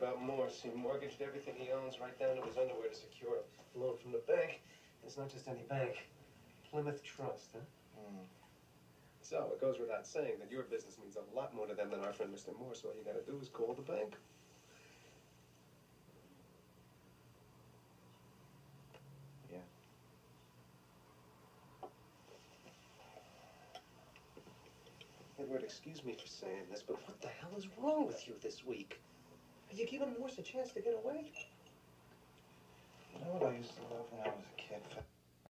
about Morse. He mortgaged everything he owns right down to his underwear to secure a loan from the bank. It's not just any bank. Plymouth Trust, huh? Mm. So it goes without saying that your business means a lot more to them than our friend Mr. Morse. All you gotta do is call the bank. Yeah. Edward, excuse me for saying this, but what the hell is wrong with you this week? Are you giving Morse a chance to get away? You know what I used to love when I was a kid?